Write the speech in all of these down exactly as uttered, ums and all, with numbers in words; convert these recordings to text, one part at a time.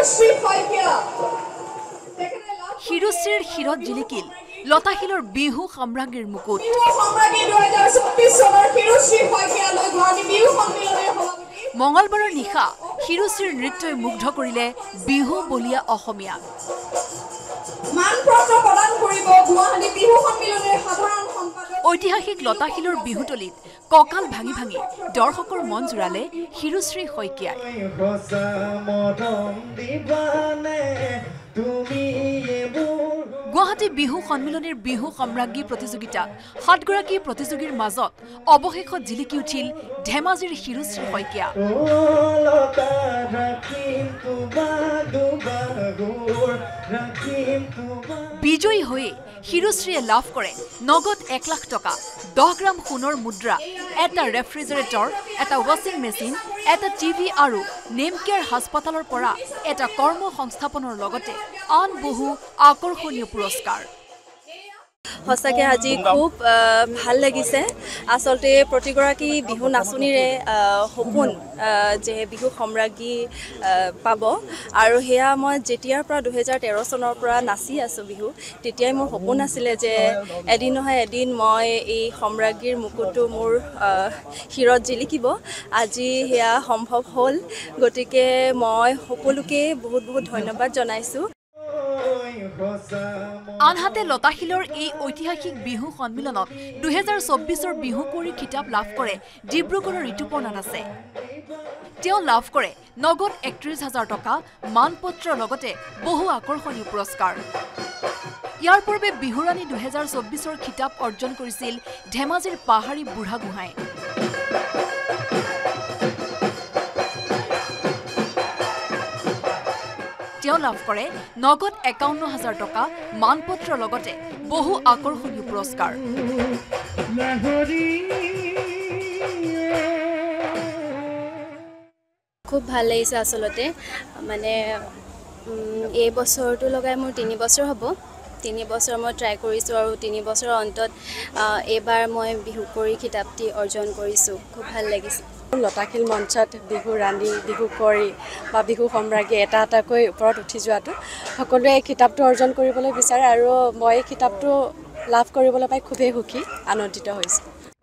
শিৰুশ্ৰীৰ শিৰত জিলিকিল লতাশিলৰ বিহু সম্ৰাগীৰ মুকুট মঙলবাৰৰ নিশা শিৰুশ্ৰীৰ নৃত্যই মুগ্ধ কৰিলে বিহু বলিয়া অসমীয়া ঐতিহাসিক লতাশিলৰ বিহুতলিত কঁকাল ভাঙি ভাঙি দৰ্শকৰ মন জোৰালে শিৰুশ্ৰী শইকীয়াই গুৱাহাটী বিহু সন্মিলনীৰ বিহু সম্ৰাজ্ঞী প্ৰতিযোগিতাত সাতগৰাকী প্ৰতিযোগীৰ মাজত অৱশেষত জিলিকি উঠিল ধেমাজিৰ শিৰুশ্ৰী শইকীয়া বিজয়ী হৈ শিৰুশ্ৰীয়ে লাভ কৰে নগদ এক লাখ টকা দহ গ্ৰাম সোণৰ মুদ্ৰা এটা ৰেফ্ৰিজাৰেটৰ এটা ৱাশ্বিং মেচিন এটা টিভি আৰু নেম কেয়াৰ হাস্পতালৰ পৰা এটা কৰ্ম সংস্থাপনৰ লগতে আন বহু আকৰ্ষণীয় পুৰস্কাৰ সঁচাকে আজি খুব ভাল লাগিছে আসলতে প্ৰতিগৰাকী বিহু নাচনীৰে সপোন যে বিহু সম্ৰাজ্ঞী পাব আৰু হেয়া মই যেতিয়াৰ পৰা দুহেজাৰ তেৰ চনৰ পৰা নাচি আছো বিহু তেতিয়াই মোৰ সপোন আছিল যে এদিন নহয় এদিন মই এই সম্ৰাজ্ঞীৰ মুকুটটো মোৰ শিৰত জিলিকিব আজি হেয়া সম্ভৱ হ'ল গতিকে মই সকলোকে বহুত বহুত ধন্যবাদ জনাইছো আনহাতে লতাশিলৰ এই ঐতিহাসিক বিহু সন্মিলনত দুহেজাৰ চৌব্বিছৰ বিহু কুঁৱৰী খিতাপ লাভ কৰে ডিব্ৰুগড়ৰ ঋতুপৰ্ণা দাসে তেওঁ লাভ কৰে নগদ একত্ৰিশ হাজাৰ টকা মানপত্ৰৰ লগতে বহু আকৰ্ষণীয় পুৰস্কাৰ ইয়াৰ পূৰ্বে বিহুৰাণী দুহেজাৰ চৌব্বিছৰ খিতাপ অৰ্জন কৰিছিল ধেমাজিৰ পাহাৰী বুঢ়া গোহাঁই তেওঁ লাভ কৰে নগদ একাৱন্ন হাজাৰ টকা মানপত্ৰৰ লগতে বহু আকৰ্ষণীয় পুৰস্কাৰ খুব ভাল লাগিছে আসলতে মানে এই বছৰটো লগাই মোৰ তিনি বছৰ হ'ব তিনি বছৰ মই ট্ৰাই কৰিছোঁ আৰু তিনি বছৰৰ অন্তত এইবাৰ মই বিহু কুঁৱৰী খিতাপটি অৰ্জন কৰিছোঁ খুব ভাল লাগিছে লতাশিল মঞ্চত বিহু ৰাণী বিহু কুঁৱৰী বা বিহু সম্ৰাজ্ঞী এটা এটাকৈ ওপৰত উঠি যোৱাটো সকলোৱে এই কিতাপটো অৰ্জন কৰিবলৈ বিচাৰে আৰু মই এই কিতাপটো লাভ কৰিবলৈ পাই খুবেই সুখী আনন্দিত হৈছোঁ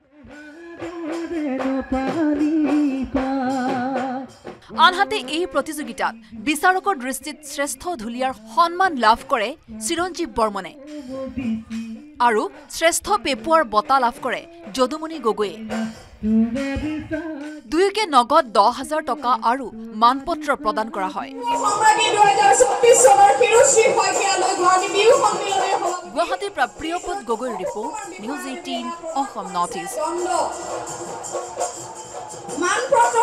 আনহাতে এই প্ৰতিযোগিতাত বিচাৰকৰ দৃষ্টিত শ্ৰেষ্ঠ ঢুলীয়াৰ সন্মান লাভ কৰে চিৰঞ্জীৱ বৰ্মনে আৰু শ্ৰেষ্ঠ পেপুৱাৰ বঁটা লাভ কৰে যদুমণি গগৈয়ে দুয়োকে নগদ দহ হাজাৰ টকা আৰু মানপত্ৰ প্ৰদান কৰা হয় গুৱাহাটীৰ পৰা প্ৰিয়পদ গগৈৰ report news eighteen Assam north east